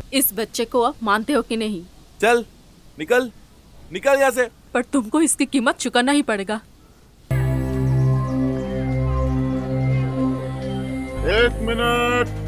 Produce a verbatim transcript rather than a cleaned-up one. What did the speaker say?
इस बच्चे को अब मानते हो कि नहीं? चल निकल निकल यहाँ से। पर तुमको इसकी कीमत चुकाना ही पड़ेगा। एक मिनट।